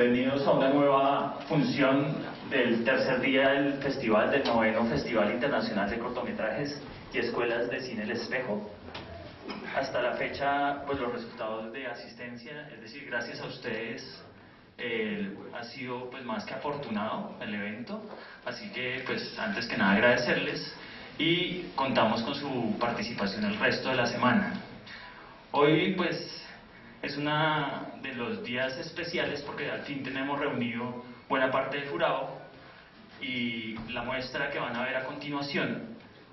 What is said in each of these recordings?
bienvenidos a una nueva función del tercer día del festival, del 9º Festival Internacional de Cortometrajes y Escuelas de Cine El Espejo. Hasta la fecha, pues los resultados de asistencia, es decir, gracias a ustedes, ha sido pues más que afortunado el evento, así que pues antes que nada agradecerles y contamos con su participación el resto de la semana. Hoy pues es uno de los días especiales porque al fin tenemos reunido buena parte del jurado y la muestra que van a ver a continuación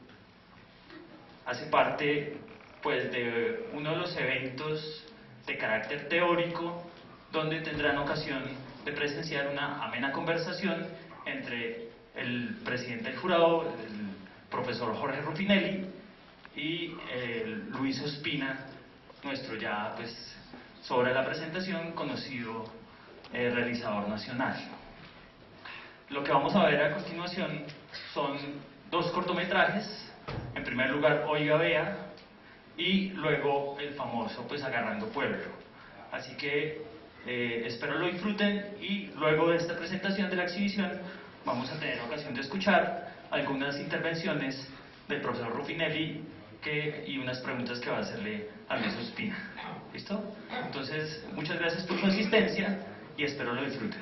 hace parte pues de uno de los eventos de carácter teórico donde tendrán ocasión de presenciar una amena conversación entre el presidente del jurado, el profesor Jorge Ruffinelli, y Luis Ospina, nuestro ya pues sobre la presentación conocido realizador nacional. Lo que vamos a ver a continuación son dos cortometrajes. En primer lugar, Oiga Vea, y luego el famoso pues Agarrando Pueblo. Así que espero lo disfruten y luego de esta presentación de la exhibición vamos a tener ocasión de escuchar algunas intervenciones del profesor Ruffinelli y unas preguntas que va a hacerle a Luis Ospina. ¿Listo? Entonces, muchas gracias por su asistencia y espero lo disfruten.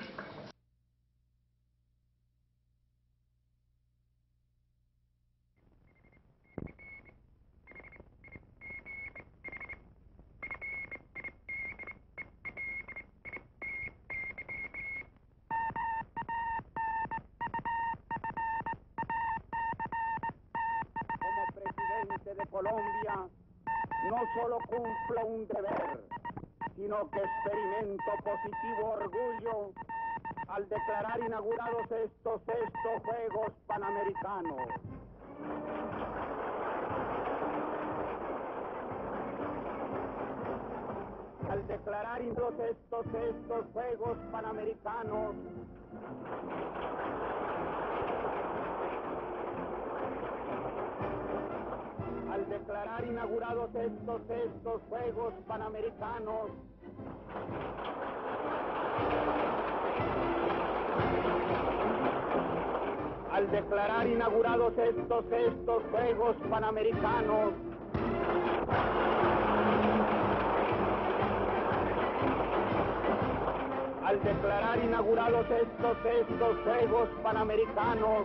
De Colombia, no solo cumplo un deber, sino que experimento positivo orgullo al declarar inaugurados estos Juegos Panamericanos. Al declarar estos Juegos Panamericanos, al declarar inaugurados estos Juegos Panamericanos, al declarar inaugurados estos Juegos Panamericanos, al declarar inaugurados estos Juegos Panamericanos,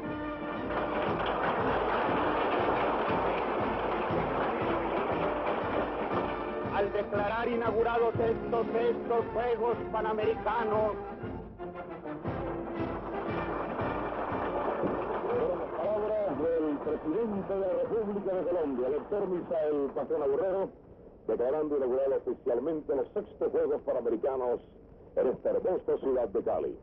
al declarar inaugurados estos Juegos Panamericanos. Palabras del presidente de la República de Colombia, el doctor Misael Pastrana Borrero, declarando inaugurado oficialmente los 6º Juegos Panamericanos en esta hermosa ciudad de Cali.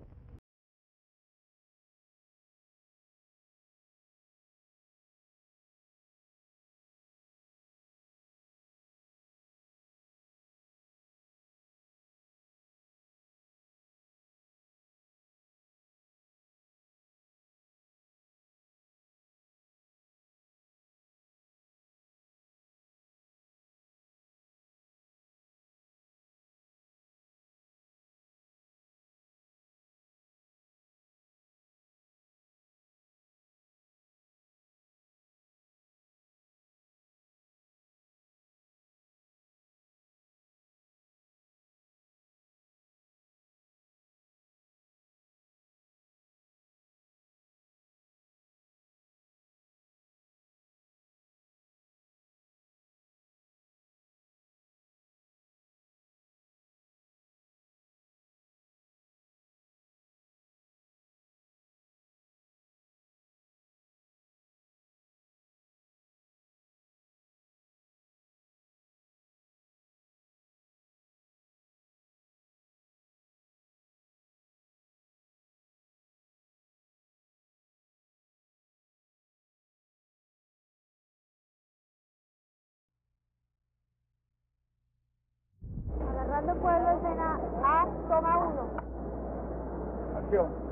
Agarrando Pueblo, escena A, toma 1. Acción.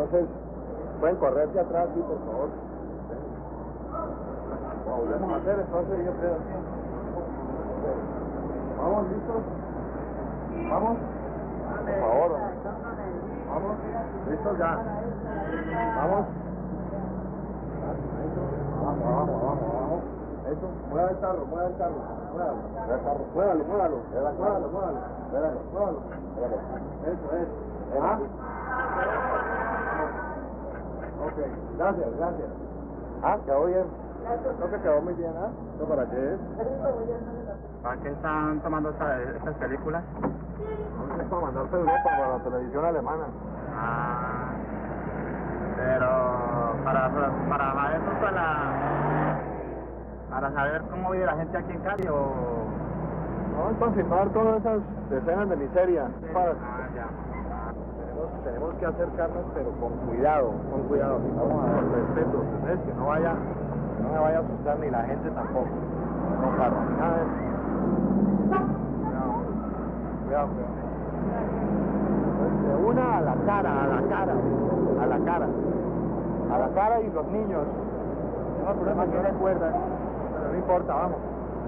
Entonces, pueden correr hacia atrás, sí, por favor. Volvemos a hacer, entonces yo creo así. Vamos, listos. Vamos. Por favor. Vamos. Listos ya. Vamos. Vamos. Eso, mueva el carro. Muévalo. Eso es. Ajá. Ok, gracias. Quedó bien. Creo que quedó muy bien, ¿ah? ¿Esto para qué es? ¿Para qué están tomando estas películas? Es para mandarse a Europa, para la televisión alemana. Ah, pero para eso, para saber cómo vive la gente aquí en Cali o... No, es para filmar todas esas escenas de miseria. Ya. Tenemos que acercarnos, pero con cuidado. Vamos a dar respeto, ¿ves? Que no me vaya a asustar ni la gente tampoco. No, claro, nada de eso. Cuidado. Pues de una a la cara y los niños. No hay problema que no recuerdan, pero no importa, vamos.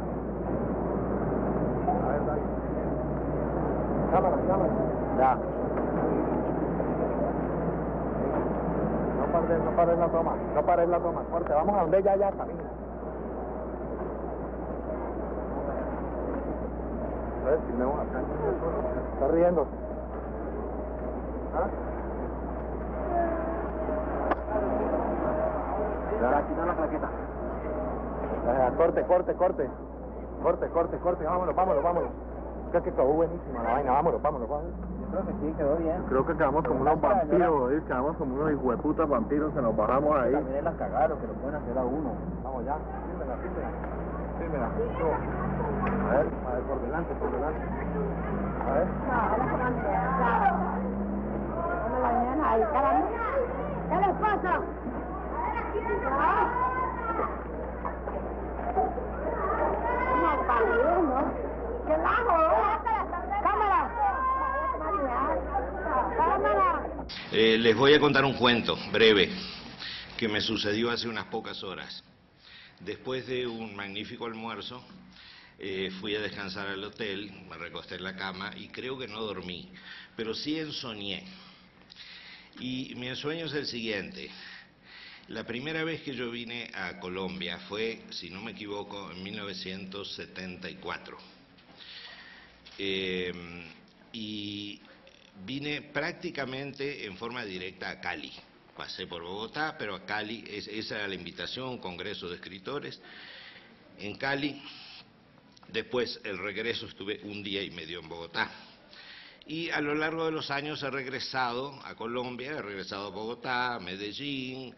A ver, dale. Cámara. Ya. No pares la toma. Fuerte, vamos a donde ella ya camina. A ver, filmemos acá. Está riendo. ¿Ah? Ya, quita la plaqueta. Corte. Vámonos. Creo que quedó buenísima la vaina. Vámonos. Yo creo que sí, quedó bien. Creo que quedamos como unos vampiros, ¿eh? Quedamos como unos hijueputas vampiros que nos bajamos ahí. También las cagaron, que lo pueden hacer a uno. Vamos ya, fírmela. A ver, por delante. A ver. Ahí, caramba. ¿Qué les pasa? No, padre, ¿no? ¿Qué lajo? Cámara. Les voy a contar un cuento breve que me sucedió hace unas pocas horas. Después de un magnífico almuerzo, fui a descansar al hotel, me recosté en la cama y creo que no dormí, pero sí ensoñé. Y mi ensueño es el siguiente. La primera vez que yo vine a Colombia fue, si no me equivoco, en 1974. Y vine prácticamente en forma directa a Cali. Pasé por Bogotá, pero a Cali, esa era la invitación, un congreso de escritores en Cali. Después, el regreso, estuve un día y medio en Bogotá. Y a lo largo de los años he regresado a Colombia, he regresado a Bogotá, a Medellín,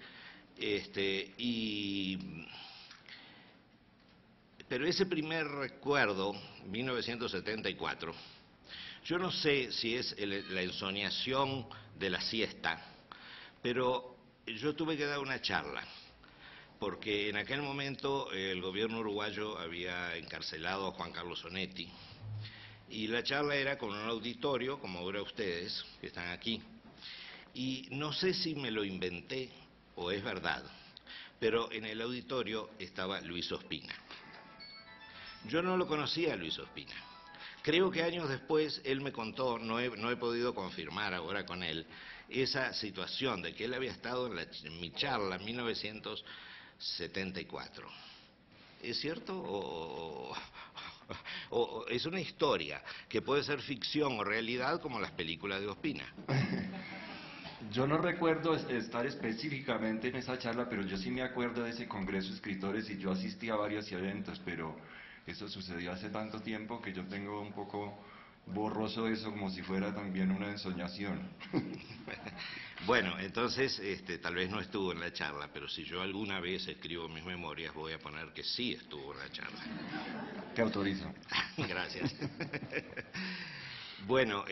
pero ese primer recuerdo, 1974, yo no sé si es la ensoñación de la siesta, pero yo tuve que dar una charla, porque en aquel momento el gobierno uruguayo había encarcelado a Juan Carlos Onetti, y la charla era con un auditorio, como ahora ustedes, que están aquí, y no sé si me lo inventé o es verdad, pero en el auditorio estaba Luis Ospina. Yo no lo conocía a Luis Ospina. Creo que años después él me contó, no he podido confirmar ahora con él, esa situación de que él había estado en mi charla en 1974. ¿Es cierto? O es una historia que puede ser ficción o realidad como las películas de Ospina? Yo no recuerdo estar específicamente en esa charla, pero yo sí me acuerdo de ese congreso de escritores y yo asistí a varios eventos, pero eso sucedió hace tanto tiempo que yo tengo un poco borroso eso, como si fuera también una ensoñación. Bueno, entonces tal vez no estuvo en la charla, pero si yo alguna vez escribo mis memorias voy a poner que sí estuvo en la charla. Te autorizo. Gracias. Bueno,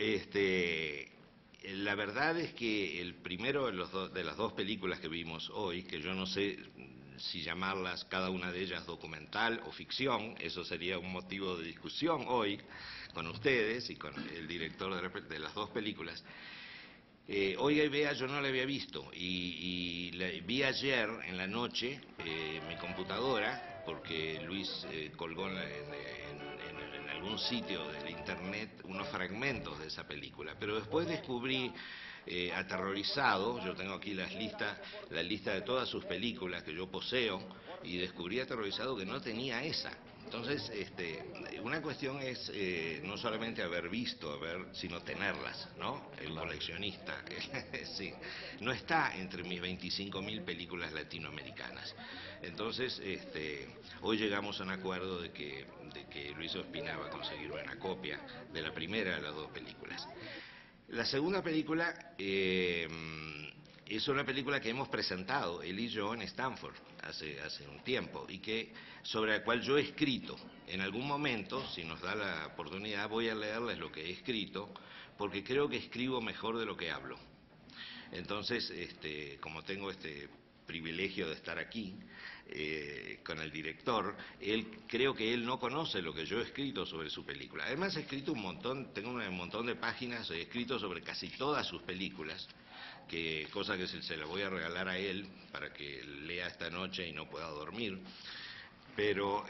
la verdad es que el primero de las dos películas que vimos hoy, que yo no sé si llamarlas cada una de ellas documental o ficción, eso sería un motivo de discusión hoy con ustedes y con el director de las dos películas, Oiga y Vea yo no la había visto y la vi ayer en la noche en mi computadora porque Luis colgó en algún sitio del internet unos fragmentos de esa película, pero después descubrí aterrorizado, yo tengo aquí la lista de todas sus películas que yo poseo y descubrí aterrorizado que no tenía esa. Entonces, una cuestión es no solamente haber visto, sino tenerlas, ¿no? El coleccionista, sí, no está entre mis 25.000 películas latinoamericanas. Entonces, hoy llegamos a un acuerdo de que Luis Ospina va a conseguir una copia de la primera de las dos películas. La segunda película es una película que hemos presentado, él y yo, en Stanford hace un tiempo, y sobre la cual yo he escrito. En algún momento, si nos da la oportunidad, voy a leerles lo que he escrito, porque creo que escribo mejor de lo que hablo. Entonces, como tengo este privilegio de estar aquí con el director, creo que él no conoce lo que yo he escrito sobre su película. Además he escrito un montón, tengo un montón de páginas, he escrito sobre casi todas sus películas, cosa que se la voy a regalar a él para que lea esta noche y no pueda dormir. Pero,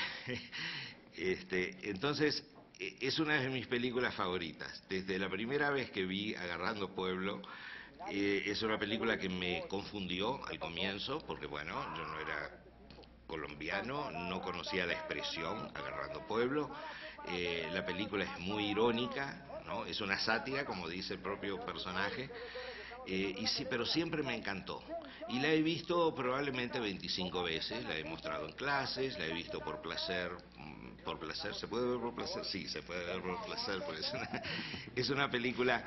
entonces, es una de mis películas favoritas. Desde la primera vez que vi Agarrando Pueblo, es una película que me confundió al comienzo, porque bueno, yo no era colombiano, no conocía la expresión Agarrando Pueblo. La película es muy irónica, ¿no? Es una sátira, como dice el propio personaje, sí, pero siempre me encantó. Y la he visto probablemente 25 veces, la he mostrado en clases, la he visto por placer. ¿Por placer? ¿Se puede ver por placer? Sí, se puede ver por placer, porque es una película...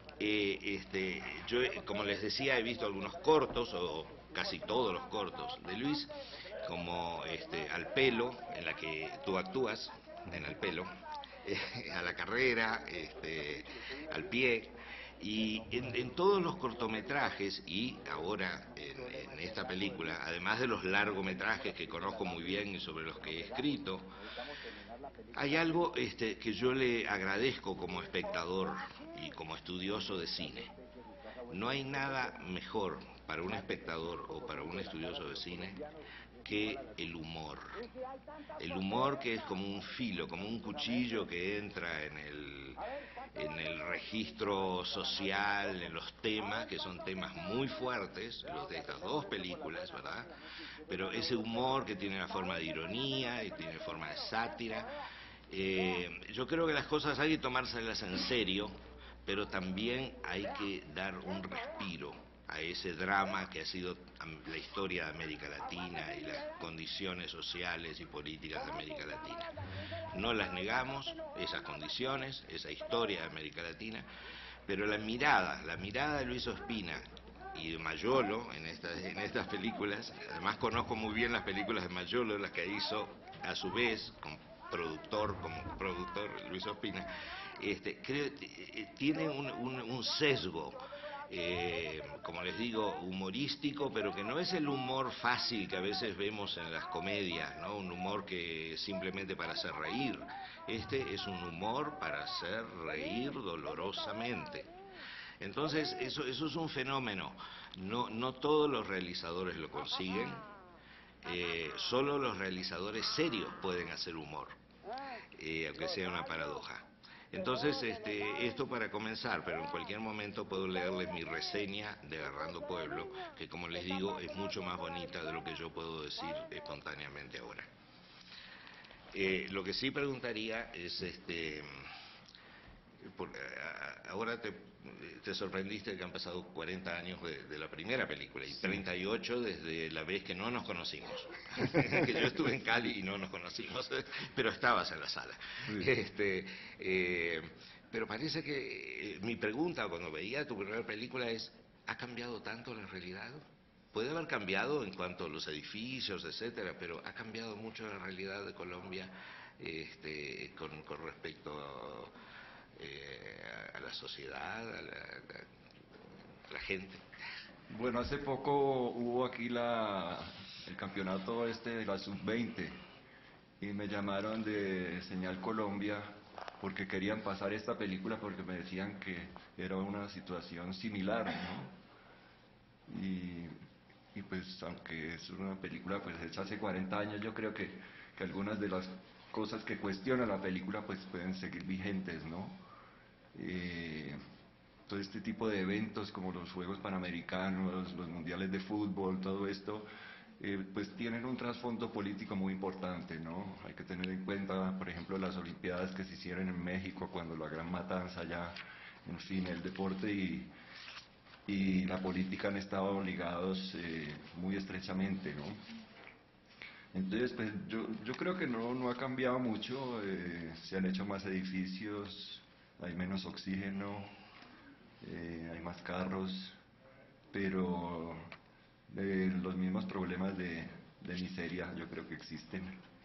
yo, como les decía, he visto algunos cortos, o casi todos los cortos de Luis, como Al Pelo, en la que tú actúas, en Al Pelo, A la Carrera, Al Pie, y en todos los cortometrajes, y ahora en esta película, además de los largometrajes que conozco muy bien y sobre los que he escrito, hay algo que yo le agradezco como espectador y como estudioso de cine. No hay nada mejor para un espectador o para un estudioso de cine que el humor. El humor, que es como un filo, como un cuchillo que entra en el registro social, en los temas, que son temas muy fuertes, los de estas dos películas, ¿verdad? Pero ese humor que tiene la forma de ironía y tiene forma de sátira. Yo creo que las cosas hay que tomárselas en serio, pero también hay que dar un respiro a ese drama que ha sido la historia de América Latina y las condiciones sociales y políticas de América Latina. No las negamos, esas condiciones, esa historia de América Latina, pero la mirada de Luis Ospina y de Mayolo en estas películas, además conozco muy bien las películas de Mayolo, las que hizo a su vez como productor Luis Ospina, creo tiene un sesgo, como les digo, humorístico, pero que no es el humor fácil que a veces vemos en las comedias, ¿no? Un humor que simplemente para hacer reír. Es un humor para hacer reír dolorosamente. Entonces, eso es un fenómeno. No todos los realizadores lo consiguen. Solo los realizadores serios pueden hacer humor, aunque sea una paradoja. Entonces, esto para comenzar, pero en cualquier momento puedo leerles mi reseña de Agarrando Pueblo, que como les digo, es mucho más bonita de lo que yo puedo decir espontáneamente ahora. Lo que sí preguntaría es, ahora te sorprendiste que han pasado 40 años de la primera película y 38 desde la vez que no nos conocimos. Que yo estuve en Cali y no nos conocimos, pero estabas en la sala. Sí. Pero parece que mi pregunta cuando veía tu primera película es, ¿ha cambiado tanto la realidad? Puede haber cambiado en cuanto a los edificios, etcétera, pero ha cambiado mucho la realidad de Colombia con respecto a la sociedad, a la gente. Bueno, hace poco hubo aquí el campeonato de la Sub-20 y me llamaron de Señal Colombia porque querían pasar esta película porque me decían que era una situación similar, ¿no? Y pues aunque es una película pues hecha hace 40 años, yo creo que algunas de las cosas que cuestiona la película pues pueden seguir vigentes, ¿no? Todo este tipo de eventos como los Juegos Panamericanos, los Mundiales de Fútbol, todo esto, pues tienen un trasfondo político muy importante, ¿no? Hay que tener en cuenta, por ejemplo, las Olimpiadas que se hicieron en México cuando la Gran Matanza ya, en fin, el deporte y la política han estado ligados muy estrechamente, ¿no? Entonces, pues yo creo que no ha cambiado mucho, se han hecho más edificios, hay menos oxígeno, hay más carros, pero los mismos problemas de miseria yo creo que existen.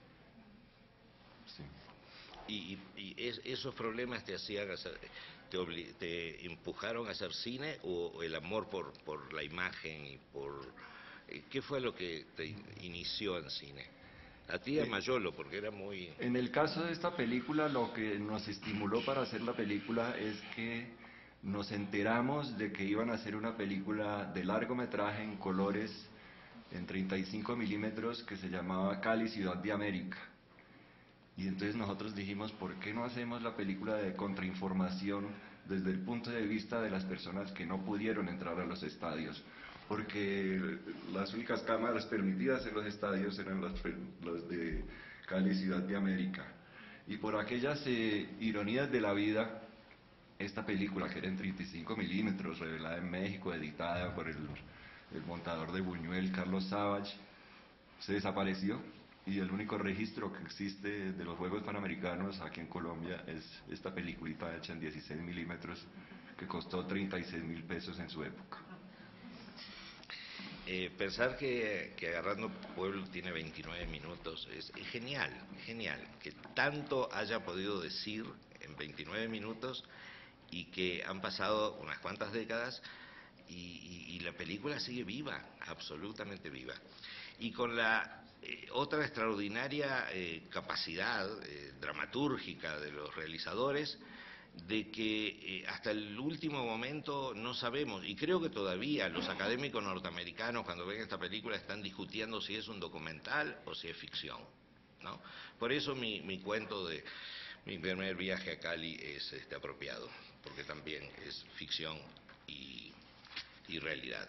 Sí. ¿Esos problemas te hacían hacer, te empujaron a hacer cine o el amor por la imagen y por qué fue lo que te inició en cine? A ti, a Mayolo, porque era muy... En el caso de esta película, lo que nos estimuló para hacer la película es que nos enteramos de que iban a hacer una película de largometraje en colores en 35 milímetros que se llamaba Cali, Ciudad de América. Y entonces nosotros dijimos, ¿por qué no hacemos la película de contrainformación desde el punto de vista de las personas que no pudieron entrar a los estadios? Porque las únicas cámaras permitidas en los estadios eran las de Cali, Ciudad de América. Y por aquellas ironías de la vida, esta película, que era en 35 milímetros, revelada en México, editada por el montador de Buñuel, Carlos Savage, se desapareció. Y el único registro que existe de los Juegos Panamericanos aquí en Colombia es esta peliculita hecha en 16 milímetros que costó 36.000 pesos en su época. Pensar que Agarrando Pueblo tiene 29 minutos es genial, genial. Que tanto haya podido decir en 29 minutos y que han pasado unas cuantas décadas y la película sigue viva, absolutamente viva. Y con la otra extraordinaria capacidad dramatúrgica de los realizadores, de que hasta el último momento no sabemos, y creo que todavía los académicos norteamericanos cuando ven esta película están discutiendo si es un documental o si es ficción, ¿no? Por eso mi cuento de mi primer viaje a Cali es apropiado, porque también es ficción y realidad.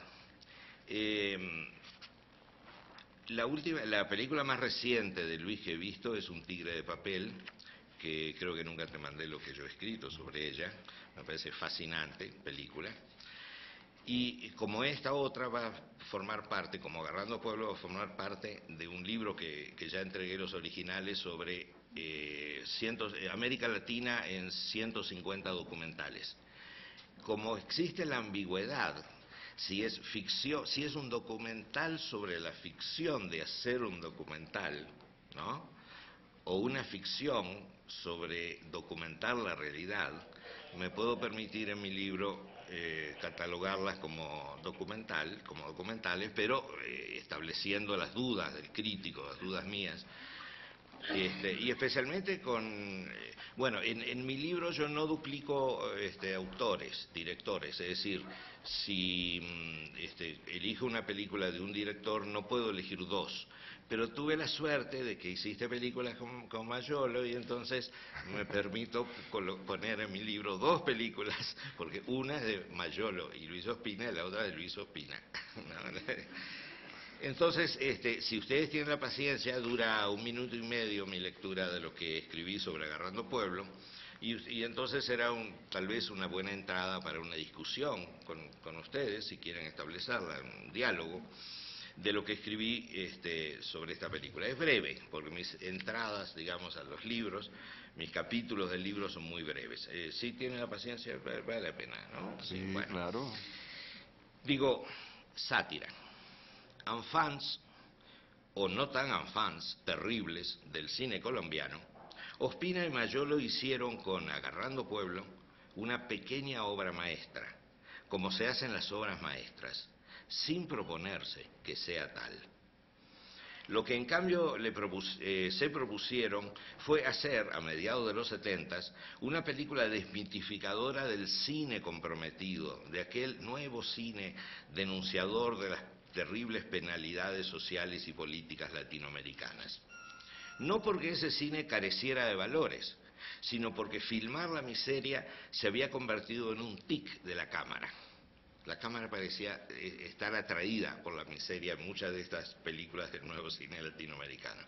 La película más reciente de Luis que he visto es Un tigre de papel, que creo que nunca te mandé lo que yo he escrito sobre ella, me parece fascinante película. Y como esta otra va a formar parte, como Agarrando Pueblo, va a formar parte de un libro que ya entregué los originales sobre América Latina en 150 documentales. Como existe la ambigüedad, si es ficción, si es un documental sobre la ficción de hacer un documental, ¿no? O una ficción sobre documentar la realidad, me puedo permitir en mi libro catalogarlas como documentales, pero estableciendo las dudas del crítico, las dudas mías. Y especialmente bueno, en mi libro yo no duplico autores, directores, es decir, si elijo una película de un director no puedo elegir dos, pero tuve la suerte de que hiciste películas con Mayolo y entonces me permito poner en mi libro dos películas, porque una es de Mayolo y Luis Ospina y la otra de Luis Ospina. Entonces, si ustedes tienen la paciencia, dura 1 minuto y medio mi lectura de lo que escribí sobre Agarrando Pueblo, y entonces será tal vez una buena entrada para una discusión con ustedes, si quieren establecerla, un diálogo, de lo que escribí sobre esta película. Es breve, porque mis entradas, digamos, a los libros, mis capítulos del libro son muy breves. Si tienen la paciencia, vale la pena, ¿no? Sí, bueno. Claro. Digo, sátira. Enfants, o no tan enfants, terribles del cine colombiano, Ospina y Mayolo hicieron con Agarrando Pueblo una pequeña obra maestra, como se hacen las obras maestras, sin proponerse que sea tal. Lo que en cambio se propusieron fue hacer, a mediados de los 70s, una película desmitificadora del cine comprometido, de aquel nuevo cine denunciador de las terribles penalidades sociales y políticas latinoamericanas. No porque ese cine careciera de valores, sino porque filmar la miseria se había convertido en un tic de la cámara. La cámara parecía estar atraída por la miseria en muchas de estas películas del nuevo cine latinoamericano.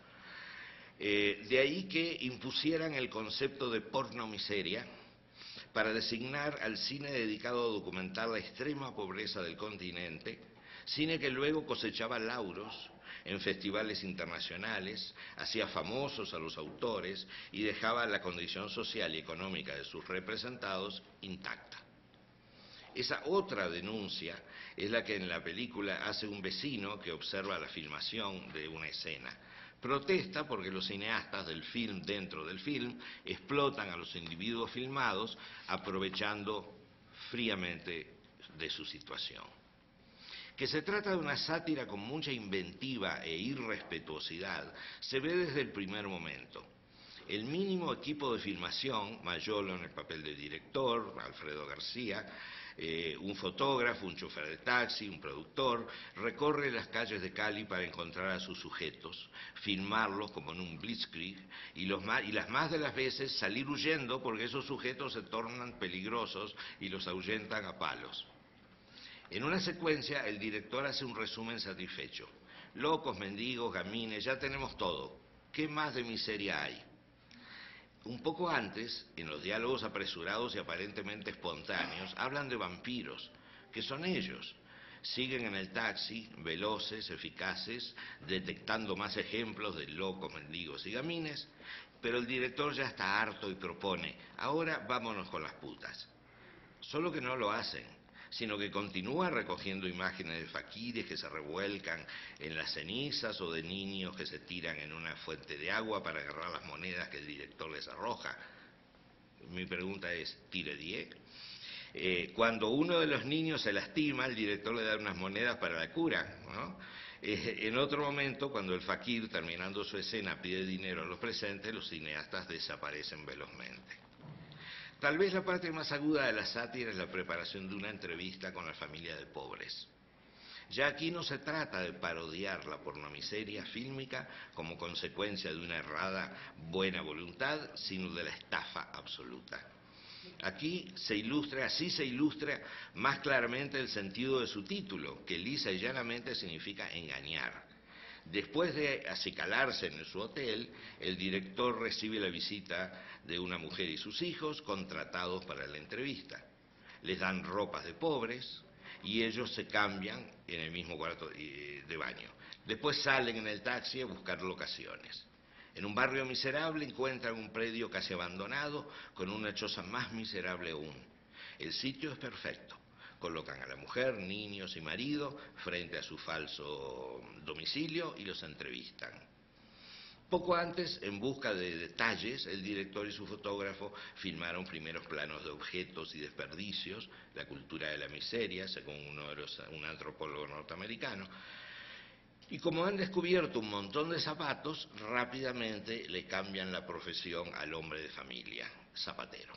De ahí que impusieran el concepto de porno miseria para designar al cine dedicado a documentar la extrema pobreza del continente, cine que luego cosechaba lauros en festivales internacionales, hacía famosos a los autores y dejaba la condición social y económica de sus representados intacta. Esa otra denuncia es la que en la película hace un vecino que observa la filmación de una escena. Protesta porque los cineastas del film dentro del film explotan a los individuos filmados aprovechando fríamente de su situación. Que se trata de una sátira con mucha inventiva e irrespetuosidad se ve desde el primer momento. El mínimo equipo de filmación, Mayolo en el papel de director, Alfredo García, un fotógrafo, un chofer de taxi, un productor, recorre las calles de Cali para encontrar a sus sujetos, filmarlos como en un blitzkrieg y las más de las veces salir huyendo porque esos sujetos se tornan peligrosos y los ahuyentan a palos. En una secuencia el director hace un resumen satisfecho. Locos, mendigos, gamines, ya tenemos todo. ¿Qué más de miseria hay? Un poco antes, en los diálogos apresurados y aparentemente espontáneos, hablan de vampiros, que son ellos. Siguen en el taxi, veloces, eficaces, detectando más ejemplos de locos, mendigos y gamines, pero el director ya está harto y propone, ahora vámonos con las putas. Solo que no lo hacen, sino que continúa recogiendo imágenes de faquires que se revuelcan en las cenizas o de niños que se tiran en una fuente de agua para agarrar las monedas que el director les arroja. Mi pregunta es, ¿tire 10? Cuando uno de los niños se lastima, el director le da unas monedas para la cura, ¿no? En otro momento, cuando el faquir, terminando su escena, pide dinero a los presentes, los cineastas desaparecen velozmente. Tal vez la parte más aguda de la sátira es la preparación de una entrevista con la familia de pobres. Ya aquí no se trata de parodiar la pornomiseria fílmica como consecuencia de una errada buena voluntad, sino de la estafa absoluta. Aquí así se ilustra más claramente el sentido de su título, que lisa y llanamente significa engañar. Después de acicalarse en su hotel, el director recibe la visita de una mujer y sus hijos contratados para la entrevista. Les dan ropas de pobres y ellos se cambian en el mismo cuarto de baño. Después salen en el taxi a buscar locaciones. En un barrio miserable encuentran un predio casi abandonado con una choza más miserable aún. El sitio es perfecto. Colocan a la mujer, niños y marido frente a su falso domicilio y los entrevistan. Poco antes, en busca de detalles, el director y su fotógrafo filmaron primeros planos de objetos y desperdicios, la cultura de la miseria, según un antropólogo norteamericano. Y como han descubierto un montón de zapatos, rápidamente le cambian la profesión al hombre de familia, zapatero.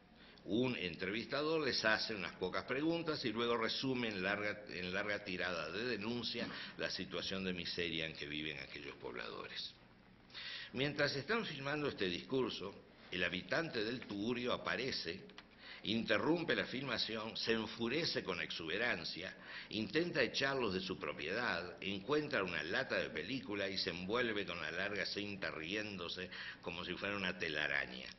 Un entrevistador les hace unas pocas preguntas y luego resume en larga tirada de denuncia la situación de miseria en que viven aquellos pobladores. Mientras están filmando este discurso, el habitante del Tugurio aparece, interrumpe la filmación, se enfurece con exuberancia, intenta echarlos de su propiedad, encuentra una lata de película y se envuelve con la larga cinta riéndose como si fuera una telaraña.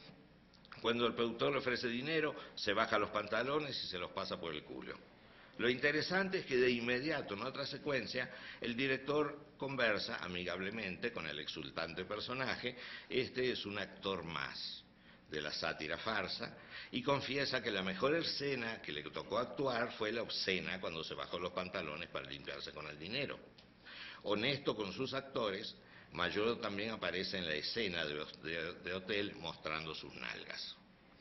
Cuando el productor le ofrece dinero, se baja los pantalones y se los pasa por el culo. Lo interesante es que de inmediato, en otra secuencia, el director conversa amigablemente con el exultante personaje. Este es un actor más de la sátira farsa y confiesa que la mejor escena que le tocó actuar fue la obscena cuando se bajó los pantalones para limpiarse con el dinero. Honesto con sus actores, Mayolo también aparece en la escena de hotel mostrando sus nalgas.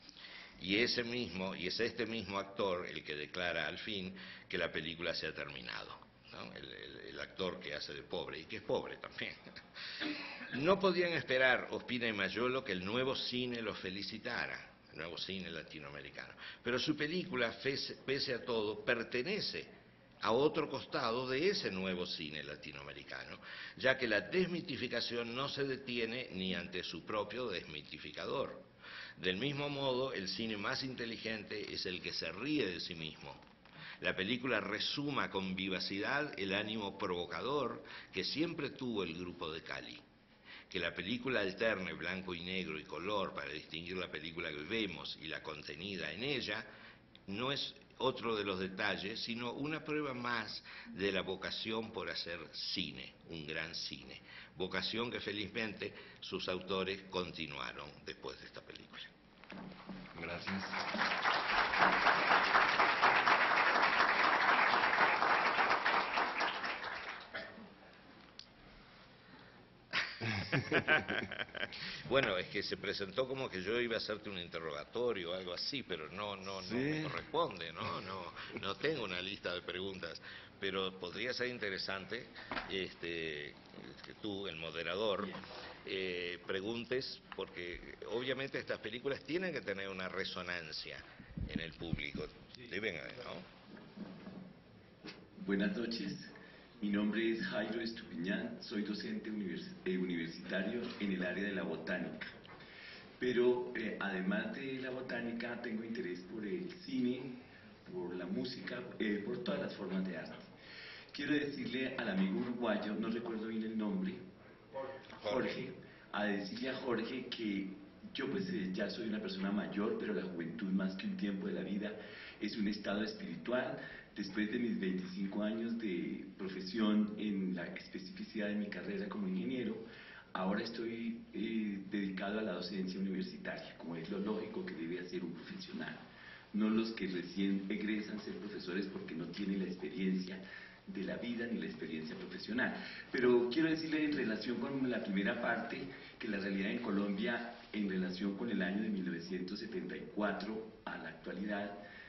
Y es este mismo actor el que declara al fin que la película se ha terminado. ¿no? El actor que hace de pobre, y que es pobre también. No podían esperar Ospina y Mayolo que el nuevo cine los felicitara, el nuevo cine latinoamericano. Pero su película, pese a todo, pertenece a otro costado de ese nuevo cine latinoamericano, ya que la desmitificación no se detiene ni ante su propio desmitificador. Del mismo modo, el cine más inteligente es el que se ríe de sí mismo. La película resuma con vivacidad el ánimo provocador que siempre tuvo el grupo de Cali. Que la película alterne blanco y negro y color para distinguir la película que vemos y la contenida en ella, no es otro de los detalles, sino una prueba más de la vocación por hacer cine, un gran cine. Vocación que felizmente sus autores continuaron después de esta película. Gracias. Bueno, es que se presentó como que yo iba a hacerte un interrogatorio o algo así, pero no me corresponde, no tengo una lista de preguntas, pero podría ser interesante que tú, el moderador, preguntes, porque obviamente estas películas tienen que tener una resonancia en el público, deben haber, ¿no? Buenas noches. Mi nombre es Jairo Estupiñán, soy docente universitario en el área de la botánica. Pero además de la botánica tengo interés por el cine, por la música, por todas las formas de arte. Quiero decirle al amigo uruguayo, no recuerdo bien el nombre, Jorge, a decirle a Jorge que yo pues ya soy una persona mayor, pero la juventud más que un tiempo de la vida es un estado espiritual. Después de mis 25 años de profesión en la especificidad de mi carrera como ingeniero, ahora estoy dedicado a la docencia universitaria, como es lo lógico que debe hacer un profesional. No los que recién egresan ser profesores porque no tienen la experiencia de la vida ni la experiencia profesional. Pero quiero decirle en relación con la primera parte, que la realidad en Colombia, en relación con el año de 1974 a la actualidad,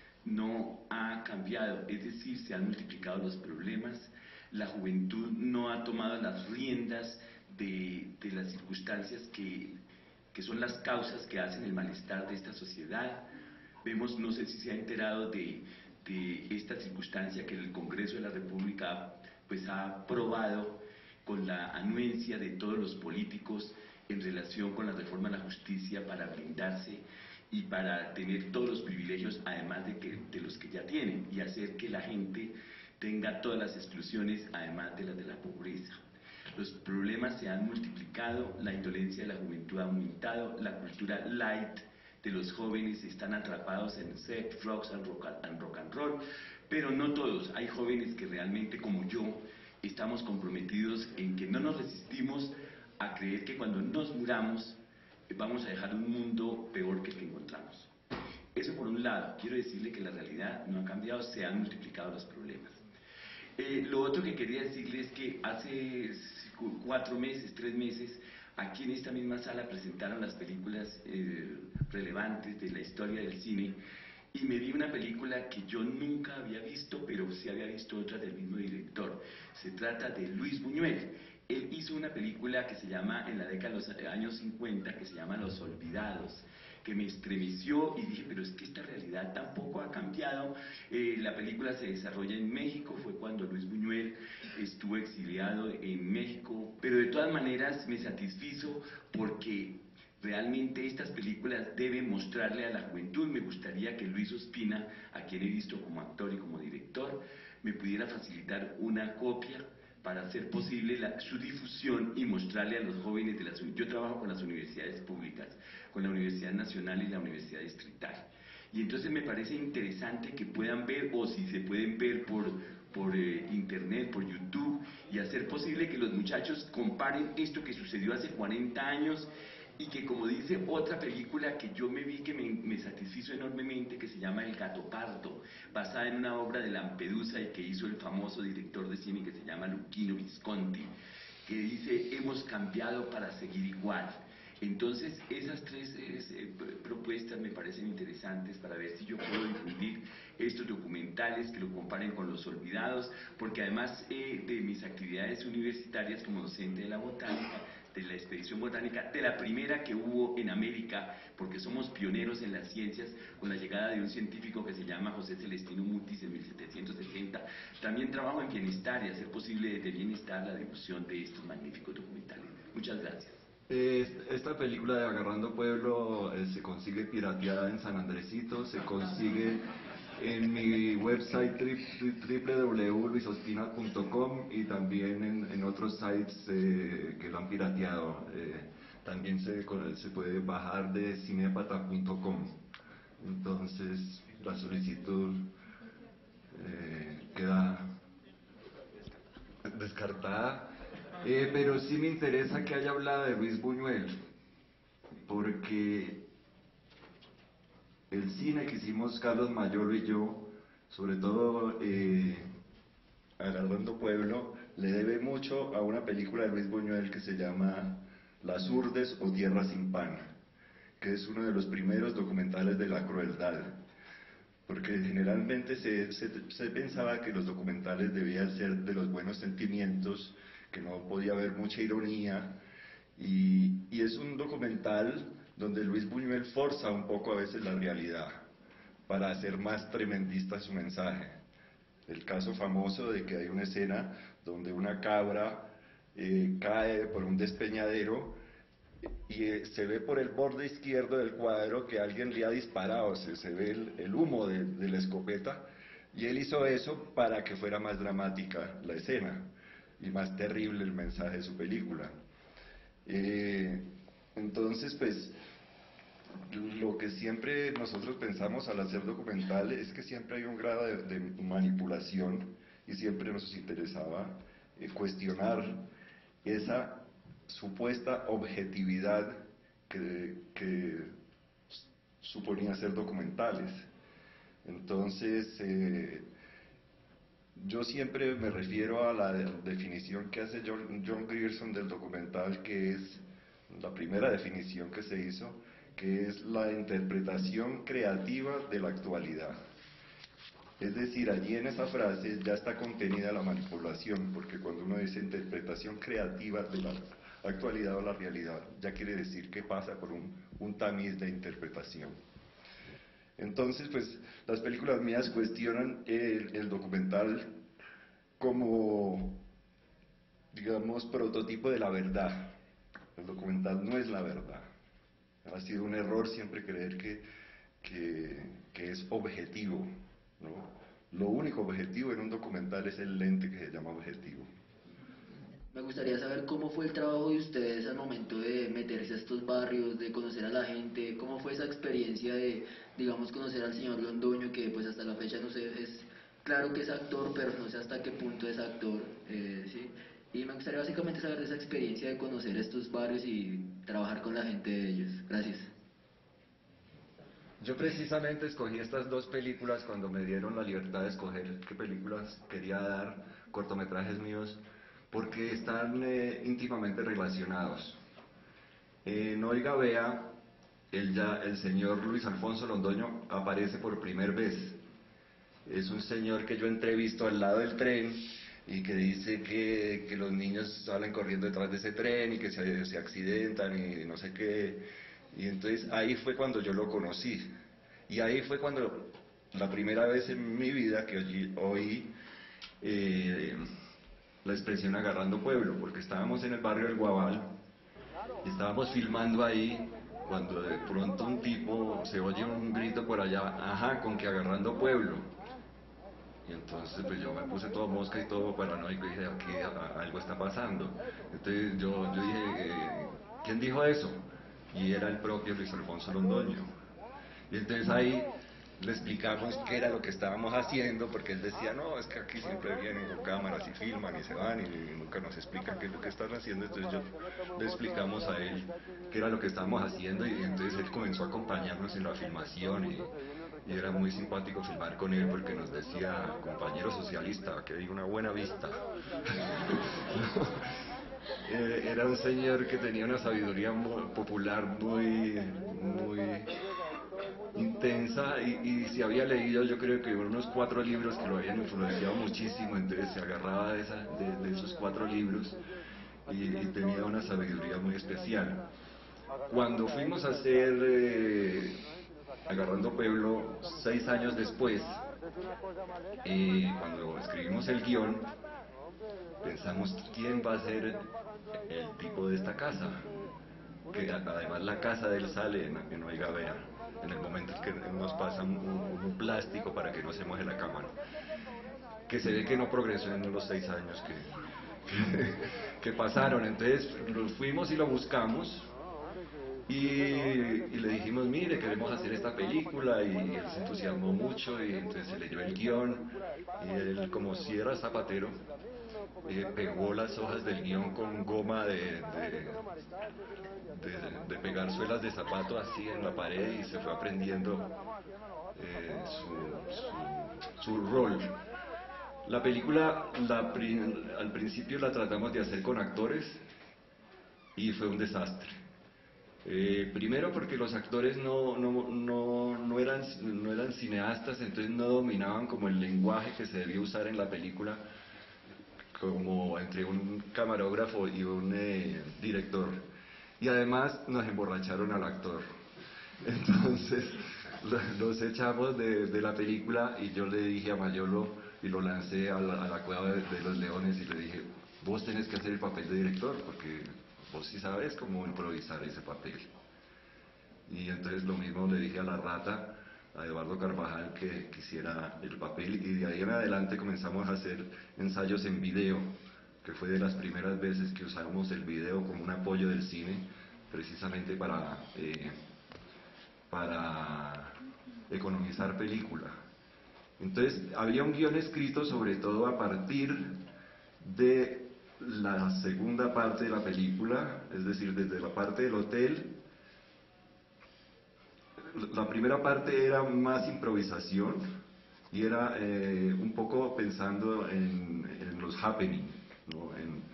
no ha cambiado, es decir, se han multiplicado los problemas, la juventud no ha tomado las riendas de las circunstancias que son las causas que hacen el malestar de esta sociedad. Vemos, no sé si se ha enterado de esta circunstancia que el Congreso de la República pues ha aprobado con la anuencia de todos los políticos en relación con la reforma de la justicia para blindarse y para tener todos los privilegios además de los que ya tienen y hacer que la gente tenga todas las exclusiones además de las de la pobreza. Los problemas se han multiplicado, la indolencia de la juventud ha aumentado, la cultura light de los jóvenes están atrapados en sex, drugs and rock and roll, pero no todos. Hay jóvenes que realmente, como yo, estamos comprometidos en que no nos resistimos a creer que cuando nos muramos vamos a dejar un mundo peor que el que encontramos. Eso por un lado. Quiero decirle que la realidad no ha cambiado, se han multiplicado los problemas. Lo otro que quería decirle es que hace 4 meses, 3 meses, aquí en esta misma sala presentaron las películas relevantes de la historia del cine y me vi una película que yo nunca había visto, pero sí había visto otra del mismo director. Se trata de Luis Buñuel. Él hizo una película que se llama, en la década de los años 50, que se llama Los Olvidados, que me estremeció y dije, pero es que esta realidad tampoco ha cambiado. La película se desarrolla en México, fue cuando Luis Buñuel estuvo exiliado en México, pero de todas maneras me satisfizo porque realmente estas películas deben mostrarle a la juventud. Me gustaría que Luis Ospina, a quien he visto como actor y como director, me pudiera facilitar una copia para hacer posible su difusión y mostrarle a los jóvenes de las... Yo trabajo con las universidades públicas, con la Universidad Nacional y la Universidad Distrital. Y entonces me parece interesante que puedan ver, o si se pueden ver por internet, por YouTube, y hacer posible que los muchachos comparen esto que sucedió hace 40 años y que, como dice otra película que yo me vi que me satisfizo enormemente, que se llama El Gato Pardo, basada en una obra de Lampedusa y que hizo el famoso director de cine que se llama Luchino Visconti, que dice, hemos cambiado para seguir igual. Entonces, esas tres propuestas me parecen interesantes para ver si yo puedo difundir estos documentales, que lo comparen con Los Olvidados, porque además de mis actividades universitarias como docente de la botánica, de la expedición botánica, de la primera que hubo en América, porque somos pioneros en las ciencias, con la llegada de un científico que se llama José Celestino Mutis en 1770. También trabajo en bienestar y hacer posible desde bienestar la difusión de estos magníficos documentales. Muchas gracias. Esta película de Agarrando Pueblo se consigue pirateada en San Andresito, se consigue en mi website www.luisospina.com y también en otros sites que lo han pirateado. También se puede bajar de cinepata.com. Entonces la solicitud queda descartada. Pero sí me interesa que haya hablado de Luis Buñuel, porque el cine que hicimos Carlos Mayolo y yo, sobre todo Agarrando Pueblo, le debe mucho a una película de Luis Buñuel que se llama Las Urdes o Tierra sin Pan, que es uno de los primeros documentales de la crueldad, porque generalmente se pensaba que los documentales debían ser de los buenos sentimientos, que no podía haber mucha ironía, y es un documental donde Luis Buñuel forza un poco a veces la realidad para hacer más tremendista su mensaje. El caso famoso de que hay una escena donde una cabra cae por un despeñadero y se ve por el borde izquierdo del cuadro que alguien le ha disparado, se ve el humo de la escopeta, y él hizo eso para que fuera más dramática la escena y más terrible el mensaje de su película. Entonces, pues, lo que siempre nosotros pensamos al hacer documental es que siempre hay un grado de manipulación, y siempre nos interesaba cuestionar esa supuesta objetividad que suponía hacer documentales. Entonces, yo siempre me refiero a la definición que hace John Grierson del documental, que es la primera definición que se hizo, que es la interpretación creativa de la actualidad. Es decir, allí en esa frase ya está contenida la manipulación, porque cuando uno dice interpretación creativa de la actualidad o la realidad, ya quiere decir que pasa por un tamiz de interpretación. Entonces, pues, las películas mías cuestionan el documental como, digamos, prototipo de la verdad. El documental no es la verdad. Ha sido un error siempre creer que es objetivo, ¿no? Lo único objetivo en un documental es el lente que se llama objetivo. Me gustaría saber cómo fue el trabajo de ustedes al momento de meterse a estos barrios, de conocer a la gente, cómo fue esa experiencia de, digamos, conocer al señor Londoño, que pues hasta la fecha no sé, es claro que es actor, pero no sé hasta qué punto es actor, ¿sí? Y me gustaría básicamente saber de esa experiencia de conocer estos barrios y trabajar con la gente de ellos. Gracias. Yo precisamente escogí estas dos películas cuando me dieron la libertad de escoger qué películas quería dar, cortometrajes míos, porque están íntimamente relacionados. En Oiga Vea, el señor Luis Alfonso Londoño aparece por primera vez. Es un señor que yo entrevisto al lado del tren y que dice que los niños salen corriendo detrás de ese tren y que se accidentan y no sé qué. Y entonces ahí fue cuando yo lo conocí. Y ahí fue cuando la primera vez en mi vida que oí la expresión Agarrando Pueblo, porque estábamos en el barrio del Guabal y estábamos filmando ahí, cuando de pronto un tipo se oye un grito por allá, ajá, con que Agarrando Pueblo. Y entonces pues yo me puse todo mosca y todo paranoico y dije, aquí algo está pasando. Entonces yo dije, ¿quién dijo eso? Y era el propio Luis Alfonso Londoño. Y entonces ahí le explicamos qué era lo que estábamos haciendo, porque él decía, no, es que aquí siempre vienen con cámaras y filman y se van y nunca nos explican qué es lo que están haciendo. Entonces le explicamos a él qué era lo que estábamos haciendo, y entonces él comenzó a acompañarnos en la filmación, y era muy simpático filmar con él porque nos decía, compañero socialista, que hay una buena vista. Era un señor que tenía una sabiduría popular muy intensa y se había leído, yo creo que unos 4 libros que lo habían influenciado muchísimo, entonces se agarraba de esos 4 libros y tenía una sabiduría muy especial. Cuando fuimos a hacer Agarrando Pueblo 6 años después, cuando escribimos el guión, pensamos quién va a ser el tipo de esta casa, que además la casa de él sale en Oiga Vea, en el momento en que nos pasa un plástico para que no se moje la cámara, que se ve que no progresó en los 6 años que pasaron. Entonces lo fuimos y lo buscamos y le dijimos, mire, queremos hacer esta película, y él se entusiasmó mucho y entonces se leyó el guión y él, como si era zapatero, pegó las hojas del guión con goma de pegar suelas de zapato así en la pared y se fue aprendiendo su rol. La película al principio la tratamos de hacer con actores y fue un desastre. Primero porque los actores no eran cineastas, entonces no dominaban como el lenguaje que se debía usar en la película, como entre un camarógrafo y un director. Y además nos emborracharon al actor. Entonces los echamos de la película y yo le dije a Mayolo, y lo lancé a la cueva de los leones y le dije, vos tenés que hacer el papel de director porque vos sí sabes cómo improvisar ese papel. Y entonces lo mismo le dije a La Rata, a Eduardo Carvajal, que quisiera el papel, y de ahí en adelante comenzamos a hacer ensayos en video, que fue de las primeras veces que usamos el video como un apoyo del cine, precisamente para economizar película. Entonces había un guión escrito sobre todo a partir de la segunda parte de la película, es decir, desde la parte del hotel. La primera parte era más improvisación y era un poco pensando en los happening, ¿no?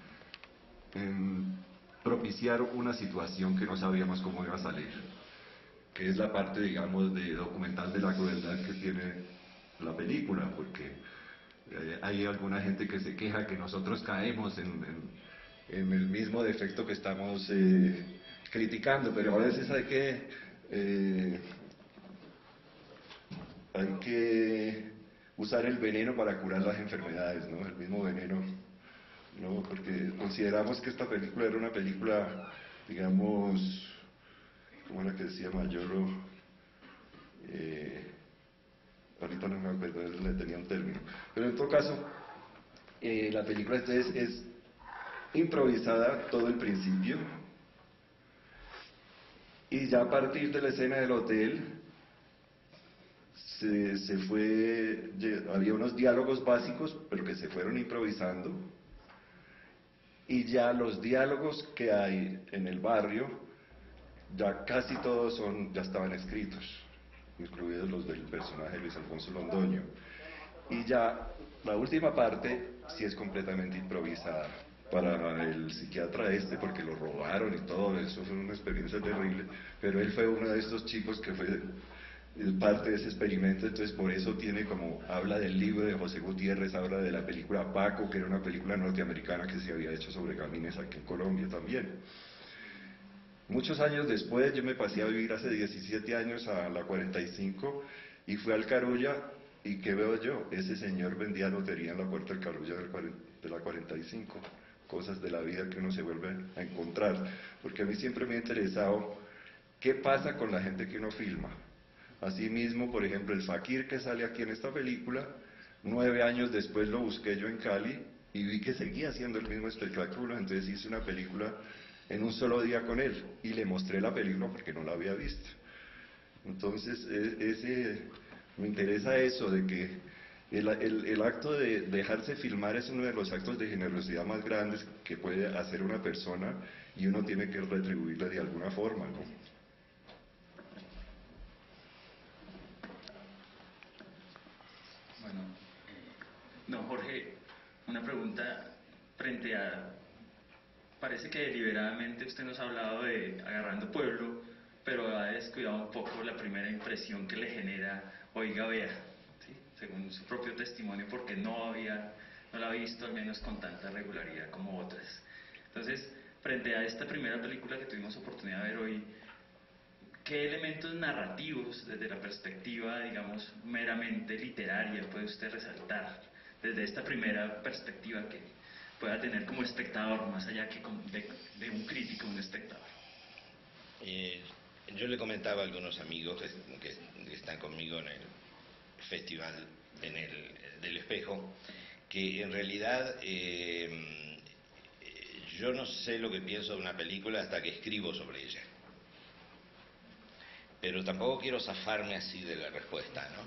en propiciar una situación que no sabíamos cómo iba a salir, que es la parte, digamos, de documental de la crueldad que tiene la película, porque hay alguna gente que se queja que nosotros caemos en el mismo defecto que estamos criticando, pero a veces hay que usar el veneno para curar las enfermedades, ¿no? El mismo veneno, ¿no? Porque consideramos que esta película era una película, digamos, como la que decía Mayolo, ahorita no me acuerdo, le tenía un término, pero en todo caso, la película entonces es improvisada todo el principio, y ya a partir de la escena del hotel había unos diálogos básicos, pero que se fueron improvisando, y ya los diálogos que hay en el barrio, ya casi todos ya estaban escritos, incluidos los del personaje de Luis Alfonso Londoño. Y ya la última parte sí es completamente improvisada. Para el psiquiatra porque lo robaron y todo, eso fue una experiencia terrible, pero él fue uno de estos chicos que fue parte de ese experimento, entonces por eso habla del libro de José Gutiérrez, habla de la película Paco, que era una película norteamericana que se había hecho sobre gamines aquí en Colombia también. Muchos años después yo me pasé a vivir hace 17 años a la 45 y fui al Carulla, y ¿qué veo yo? Ese señor vendía lotería en la puerta del Carulla de la 45, cosas de la vida que uno se vuelve a encontrar, porque a mí siempre me ha interesado qué pasa con la gente que uno filma. Asimismo, por ejemplo, el Fakir que sale aquí en esta película, 9 años después lo busqué yo en Cali y vi que seguía haciendo el mismo espectáculo, entonces hice una película en un solo día con él y le mostré la película porque no la había visto. Entonces me interesa eso de que el acto de dejarse filmar es uno de los actos de generosidad más grandes que puede hacer una persona, y uno tiene que retribuirle de alguna forma, ¿no? Bueno, don Jorge, una pregunta frente a parece que deliberadamente usted nos ha hablado de Agarrando Pueblo, pero ha descuidado un poco la primera impresión que le genera Oiga Vea, ¿sí? Según su propio testimonio, porque no la ha visto al menos con tanta regularidad como otras. Entonces, frente a esta primera película que tuvimos oportunidad de ver hoy, ¿qué elementos narrativos desde la perspectiva, digamos, meramente literaria puede usted resaltar desde esta primera perspectiva que pueda tener como espectador, más allá que de un crítico, un espectador? Yo le comentaba a algunos amigos que están conmigo en el festival del Espejo, que en realidad yo no sé lo que pienso de una película hasta que escribo sobre ella. Pero tampoco quiero zafarme así de la respuesta, ¿no?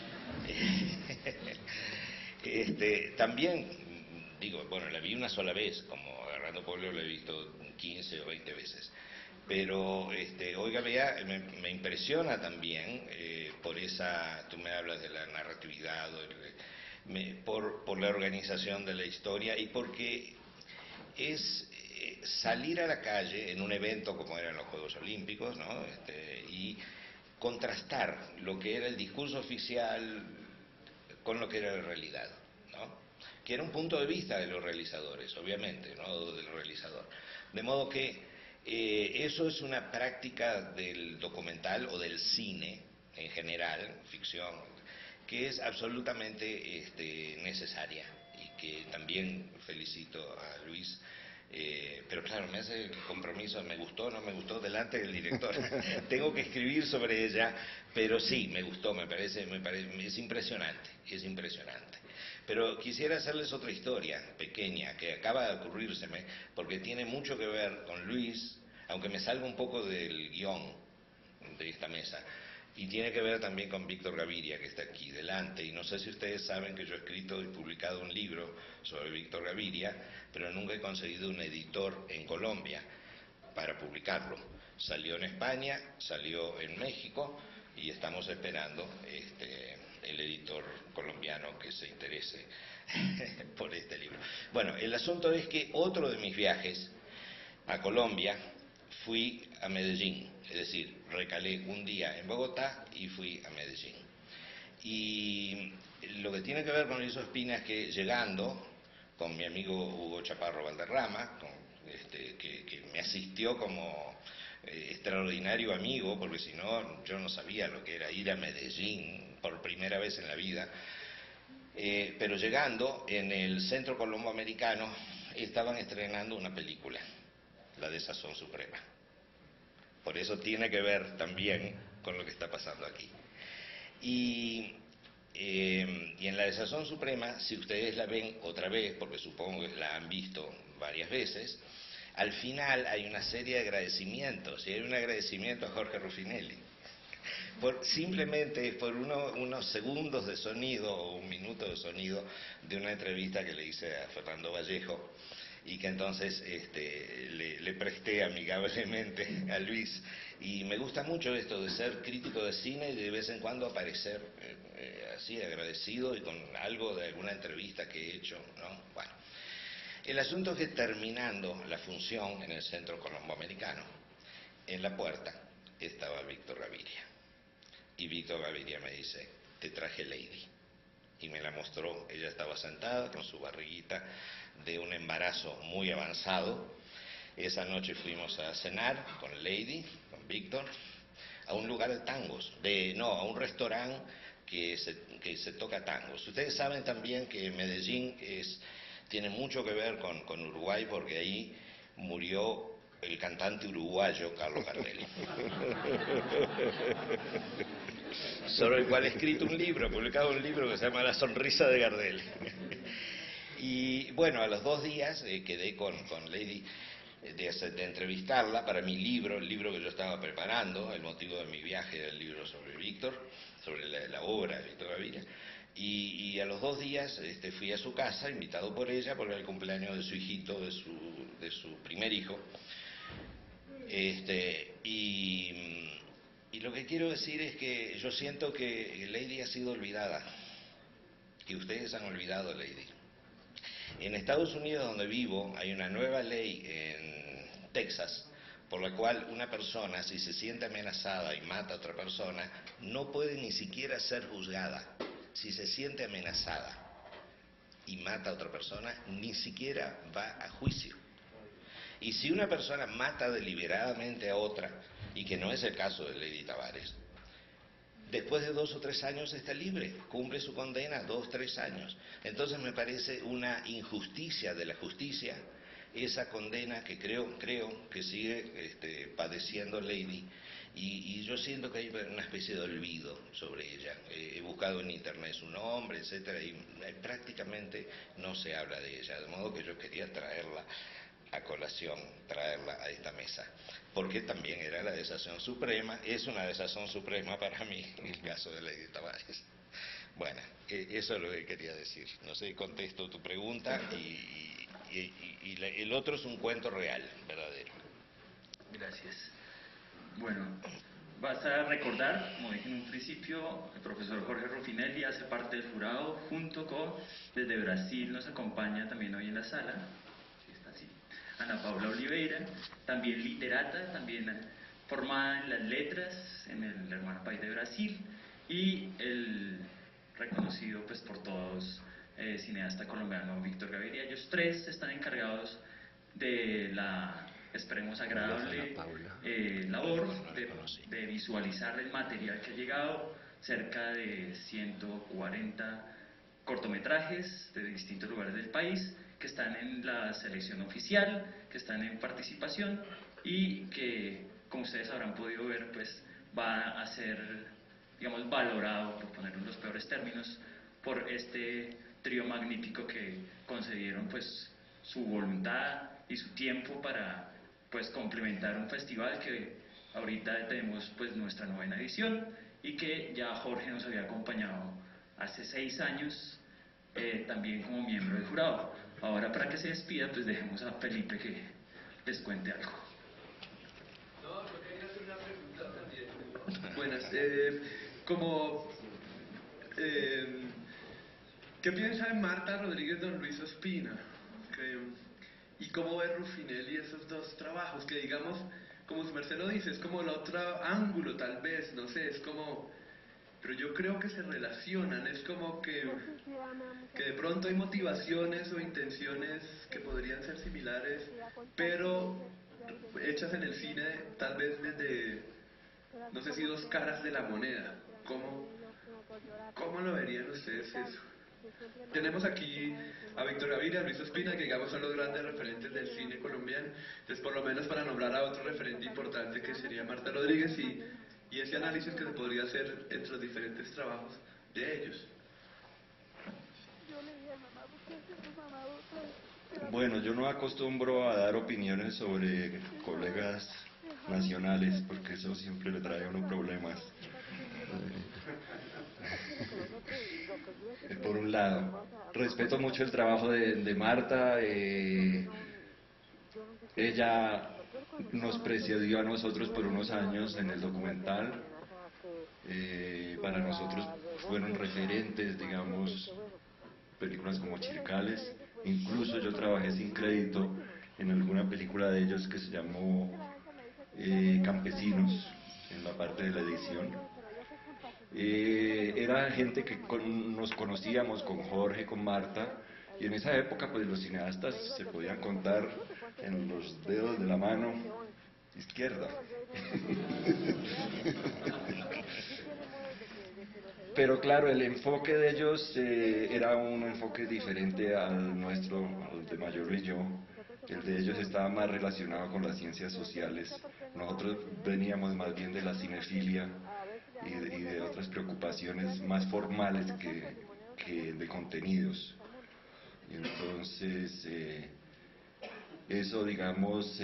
También, digo, bueno, la vi una sola vez, como Agarrando Pueblo la he visto 15 o 20 veces. Pero, Oiga Vea, me impresiona también por esa, tú me hablas de la narratividad, por la organización de la historia y porque es salir a la calle en un evento como eran los Juegos Olímpicos, ¿no? Y contrastar lo que era el discurso oficial con lo que era la realidad, ¿no? Que era un punto de vista de los realizadores, obviamente, ¿no? Del realizador. De modo que eso es una práctica del documental o del cine en general, ficción, que es absolutamente necesaria y que también felicito a Luis. Pero claro, me hace el compromiso, me gustó, no me gustó, delante del director. Tengo que escribir sobre ella, pero sí, me gustó, me parece, es impresionante, es impresionante. Pero quisiera hacerles otra historia pequeña que acaba de ocurrírseme, porque tiene mucho que ver con Luis, aunque me salga un poco del guión de esta mesa. Y tiene que ver también con Víctor Gaviria, que está aquí delante. Y no sé si ustedes saben que yo he escrito y publicado un libro sobre Víctor Gaviria, pero nunca he conseguido un editor en Colombia para publicarlo. Salió en España, salió en México y estamos esperando el editor colombiano que se interese por este libro. Bueno, el asunto es que otro de mis viajes a Colombia fui a Medellín, es decir, recalé un día en Bogotá y fui a Medellín. Y lo que tiene que ver con Luis Ospina es que llegando con mi amigo Hugo Chaparro Valderrama, que me asistió como extraordinario amigo, porque si no yo no sabía lo que era ir a Medellín por primera vez en la vida, pero llegando en el Centro Colombo Americano estaban estrenando una película, La de Sazón Suprema. Por eso tiene que ver también con lo que está pasando aquí. Y en La de Sazón Suprema, si ustedes la ven otra vez, porque supongo que la han visto varias veces, al final hay una serie de agradecimientos, y hay un agradecimiento a Jorge Ruffinelli, simplemente por unos segundos de sonido o un minuto de sonido de una entrevista que le hice a Fernando Vallejo, y que entonces le presté amigablemente a Luis. Y me gusta mucho esto de ser crítico de cine y de vez en cuando aparecer así agradecido y con algo de alguna entrevista que he hecho, ¿no? Bueno, el asunto es que terminando la función en el Centro Colombo Americano, en la puerta estaba Víctor Gaviria. Y Víctor Gaviria me dice: te traje Lady. Y me la mostró. Ella estaba sentada con su barriguita de un embarazo muy avanzado. Esa noche fuimos a cenar con Lady, con Víctor, a un lugar de tangos, a un restaurante que se toca tangos. Ustedes saben también que Medellín tiene mucho que ver con Uruguay, porque ahí murió el cantante uruguayo Carlos Gardel, sobre el cual he escrito un libro, he publicado un libro que se llama La sonrisa de Gardel. Y bueno, a los 2 días quedé con Lady de entrevistarla para mi libro, el libro que yo estaba preparando. El motivo de mi viaje era el libro sobre Víctor, sobre la obra de Víctor Gaviria. Y a los 2 días fui a su casa, invitado por ella, por el cumpleaños de su hijito, de su primer hijo. Y lo que quiero decir es que yo siento que Lady ha sido olvidada, que ustedes han olvidado a Lady. En Estados Unidos, donde vivo, hay una nueva ley en Texas, por la cual una persona, si se siente amenazada y mata a otra persona, no puede ni siquiera ser juzgada. Si se siente amenazada y mata a otra persona, ni siquiera va a juicio. Y si una persona mata deliberadamente a otra, y que no es el caso de Lady Tavares, después de 2 o 3 años está libre, cumple su condena, 2 o 3 años. Entonces me parece una injusticia de la justicia esa condena que creo que sigue padeciendo Lady, y yo siento que hay una especie de olvido sobre ella. He buscado en internet su nombre, etcétera, y prácticamente no se habla de ella, de modo que yo quería traerla a colación, traerla a esta mesa, porque también era la desazón suprema, es una desazón suprema para mí en el caso de Lady Tavares. Bueno, eso es lo que quería decir. No sé, contesto tu pregunta, y el otro es un cuento real, verdadero. Gracias. Bueno, vas a recordar, como dije en un principio, el profesor Jorge Ruffinelli hace parte del jurado, junto con, desde Brasil nos acompaña también hoy en la sala, Ana Paula Oliveira, también literata, también formada en las letras en el hermano país de Brasil, y el reconocido pues por todos cineasta colombiano Víctor Gaviria. Ellos tres están encargados de la, esperemos, agradable labor de visualizar el material que ha llegado, cerca de 140 cortometrajes de distintos lugares del país, que están en la selección oficial, que están en participación, y que, como ustedes habrán podido ver, pues va a ser, digamos, valorado, por ponerlo en los peores términos, por este trío magnífico que concedieron pues su voluntad y su tiempo para pues complementar un festival que ahorita tenemos pues nuestra 9ª edición, y que ya Jorge nos había acompañado hace 6 años, también como miembro del jurado. Ahora, para que se despida, pues dejemos a Felipe que les cuente algo. No, yo quería hacer una pregunta también. Buenas, ¿qué piensa de Marta Rodríguez, don Luis Ospina? ¿Y cómo ve Ruffinelli esos dos trabajos? Que digamos, como su merced lo dice, es como el otro ángulo tal vez, no sé, es como... Pero yo creo que se relacionan, es como que de pronto hay motivaciones o intenciones que podrían ser similares, pero hechas en el cine tal vez desde, no sé si 2 caras de la moneda. ¿Cómo lo verían ustedes eso? Tenemos aquí a Víctor Gaviria, a Luis Ospina, que digamos son los grandes referentes del cine colombiano, entonces por lo menos para nombrar a otro referente importante que sería Marta Rodríguez, y ese análisis que se podría hacer entre los diferentes trabajos de ellos. Bueno, yo no acostumbro a dar opiniones sobre colegas nacionales, porque eso siempre le trae a uno problemas. Por un lado, respeto mucho el trabajo de Marta. Ella nos precedió a nosotros por unos años en el documental. Para nosotros fueron referentes, digamos, películas como Chircales. Incluso yo trabajé sin crédito en alguna película de ellos que se llamó Campesinos, en la parte de la edición. Era gente que nos conocíamos con Jorge, con Marta, y en esa época pues los cineastas se podían contar en los dedos de la mano izquierda. Pero claro, el enfoque de ellos era un enfoque diferente al nuestro, al de Mayolo y yo. El de ellos estaba más relacionado con las ciencias sociales. Nosotros veníamos más bien de la cinefilia y de otras preocupaciones más formales que de contenidos. Y entonces, eso, digamos,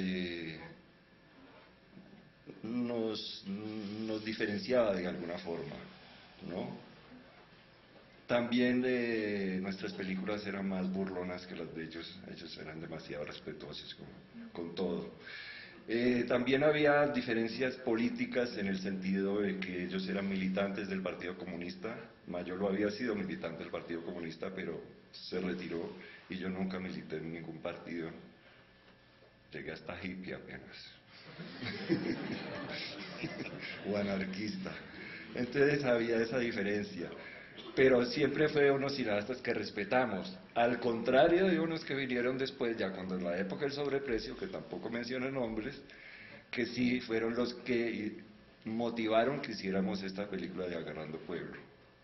nos diferenciaba de alguna forma, ¿no? También nuestras películas eran más burlonas que las de ellos. Ellos eran demasiado respetuosos con todo. También había diferencias políticas en el sentido de que ellos eran militantes del Partido Comunista. Mayolo había sido militante del Partido Comunista, pero se retiró y yo nunca milité en ningún partido. Llegué hasta hippie apenas. O anarquista. Entonces había esa diferencia. Pero siempre fue unos cineastas que respetamos. Al contrario de unos que vinieron después, ya cuando en la época del sobreprecio, que tampoco menciono nombres, que sí fueron los que motivaron que hiciéramos esta película de Agarrando Pueblo.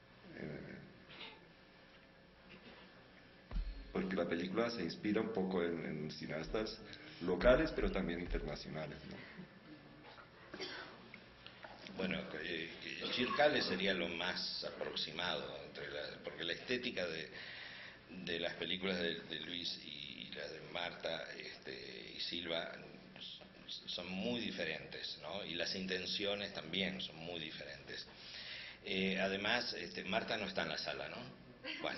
Porque la película se inspira un poco en cineastas locales, pero también internacionales, ¿no? Bueno, Chircales sería lo más aproximado, porque la estética de las películas de Luis y la de Marta y Silva son muy diferentes, ¿no? Y las intenciones también son muy diferentes. Además, Marta no está en la sala, ¿no? Bueno.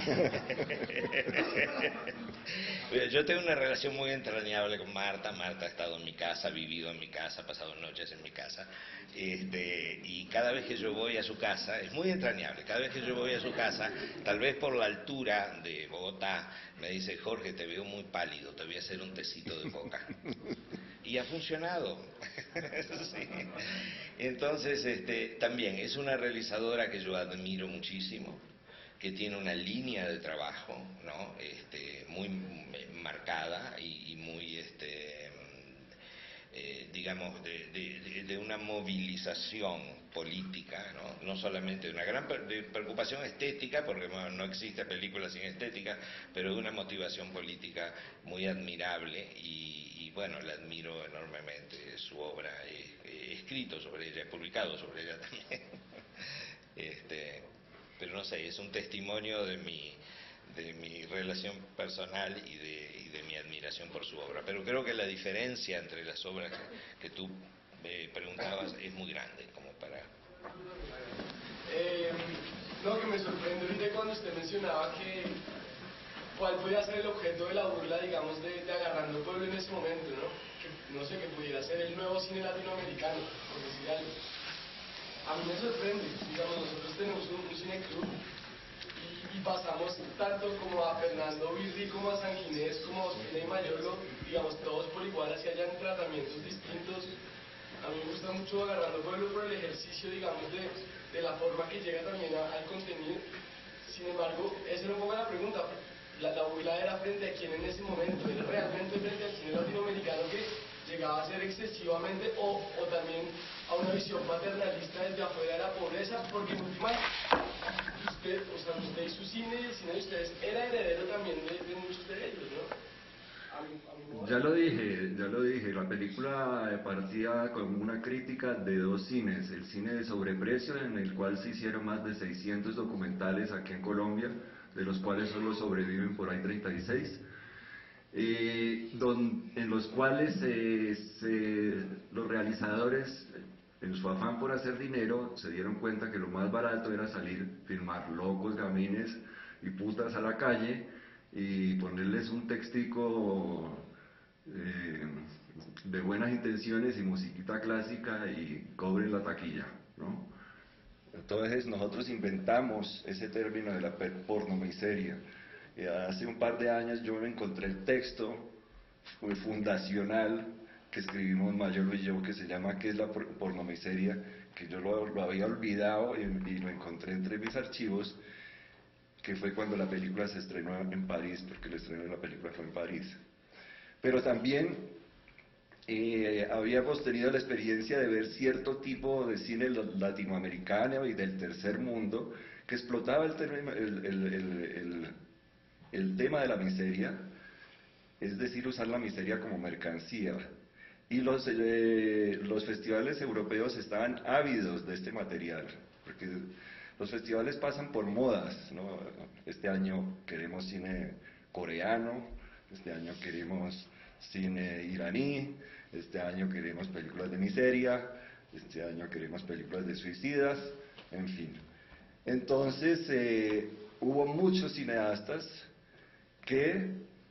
Yo tengo una relación muy entrañable con Marta. Marta ha estado en mi casa, ha vivido en mi casa, ha pasado noches en mi casa. Y cada vez que yo voy a su casa, es muy entrañable, cada vez que yo voy a su casa, tal vez por la altura de Bogotá, me dice: Jorge, te veo muy pálido, te voy a hacer un tecito de coca. Y ha funcionado. Sí. Entonces, también es una realizadora que yo admiro muchísimo, que tiene una línea de trabajo, ¿no? Muy marcada y muy, digamos, de una movilización política, ¿no? No solamente de una gran preocupación estética, porque no existe película sin estética, pero de una motivación política muy admirable y bueno, la admiro enormemente, su obra, he escrito sobre ella, he publicado sobre ella también. Pero no sé, es un testimonio de mi relación personal y de mi admiración por su obra. Pero creo que la diferencia entre las obras que tú preguntabas es muy grande, como para... Lo que me sorprende ahorita cuando usted mencionaba que cuál podía ser el objeto de la burla, digamos, de Agarrando Pueblo en ese momento, ¿no? Que, no sé, que pudiera ser el nuevo cine latinoamericano, por decir algo. A mí me sorprende, digamos, nosotros tenemos un cineclub y pasamos tanto como a Fernando Virri, como a San Ginés, como a Ospina y Mayolo, digamos, todos por igual, así hayan tratamientos distintos. A mí me gusta mucho Agarrando Pueblo por el ejercicio, digamos, de la forma que llega también al contenido. Sin embargo, esa no ponga la pregunta. La burla era frente a quién en ese momento, era realmente frente al cine latinoamericano que llegaba a ser excesivamente o también a una visión paternalista desde afuera de la pobreza, porque en últimas usted y su cine y el cine de ustedes era heredero también de muchos de ellos, ¿no? Ya lo dije, la película partía con una crítica de dos cines: el cine de sobreprecio, en el cual se hicieron más de 600 documentales aquí en Colombia, de los cuales solo sobreviven por ahí 36, en los cuales los realizadores, en su afán por hacer dinero, se dieron cuenta que lo más barato era salir, filmar locos, gamines y putas a la calle y ponerles un textico de buenas intenciones y musiquita clásica y cobren la taquilla, ¿no? Entonces nosotros inventamos ese término de la pornomiseria. Hace un par de años yo me encontré el texto fundacional que escribimos Mayolo y yo, que se llama ¿Qué es la pornomiseria?, que yo lo había olvidado y lo encontré entre mis archivos, que fue cuando la película se estrenó en París, porque el estreno de la película fue en París. Pero también habíamos tenido la experiencia de ver cierto tipo de cine latinoamericano y del tercer mundo que explotaba el tema de la miseria, es decir, usar la miseria como mercancía. Y los festivales europeos estaban ávidos de este material, porque los festivales pasan por modas, ¿no? Este año queremos cine coreano, este año queremos cine iraní, este año queremos películas de miseria, este año queremos películas de suicidas, en fin. Entonces hubo muchos cineastas que,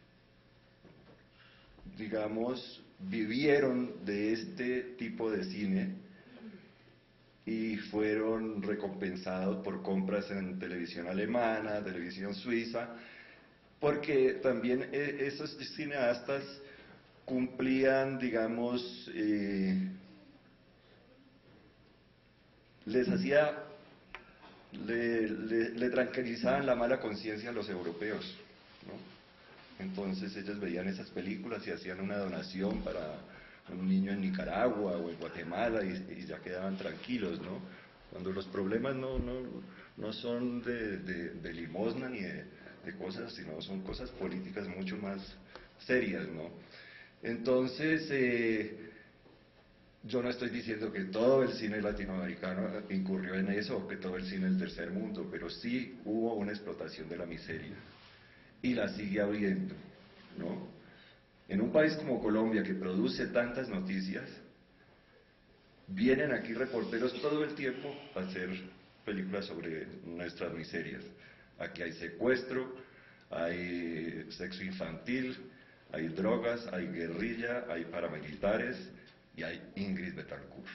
digamos, vivieron de este tipo de cine y fueron recompensados por compras en televisión alemana, televisión suiza, porque también esos cineastas cumplían, digamos, le tranquilizaban la mala conciencia a los europeos, ¿no? Entonces ellos veían esas películas y hacían una donación para un niño en Nicaragua o en Guatemala y ya quedaban tranquilos, ¿no? Cuando los problemas no son de limosna ni de cosas, sino son cosas políticas mucho más serias, ¿no? Entonces, yo no estoy diciendo que todo el cine latinoamericano incurrió en eso, o que todo el cine del tercer mundo, pero sí hubo una explotación de la miseria, y la sigue habiendo, ¿no? En un país como Colombia, que produce tantas noticias, vienen aquí reporteros todo el tiempo a hacer películas sobre nuestras miserias. Aquí hay secuestro, hay sexo infantil, hay drogas, hay guerrilla, hay paramilitares y hay Ingrid Betancourt.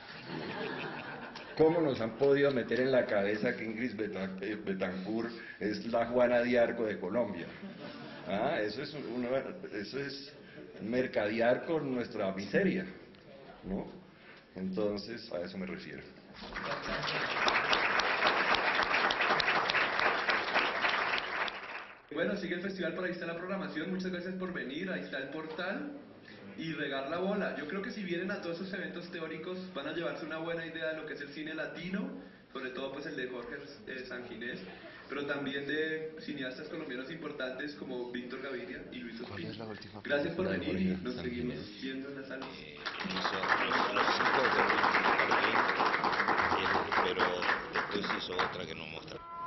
¿Cómo nos han podido meter en la cabeza que Ingrid Betancourt es la Juana de Arco de Colombia? ¿Ah? Eso es mercadear con nuestra miseria, ¿no? Entonces, a eso me refiero. Bueno, sigue el festival, por ahí está la programación, muchas gracias por venir, ahí está el portal y regar la bola. Yo creo que si vienen a todos esos eventos teóricos van a llevarse una buena idea de lo que es el cine latino, sobre todo pues el de Jorge Sanginés, pero también de cineastas colombianos importantes como Víctor Gaviria y Luis Ospina. Gracias por venir y nos seguimos viendo en la sala. Pero después hizo otra que no mostró.